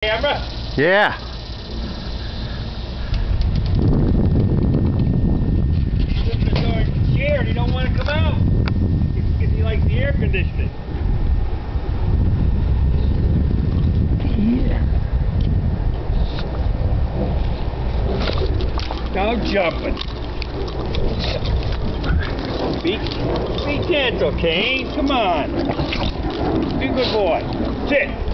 camera? Yeah. He's in the door chair and he don't want to come out. Because he likes the air conditioning. Yeah. Now jumping. Be gentle, Kane. Come on. Be a good boy. Sit.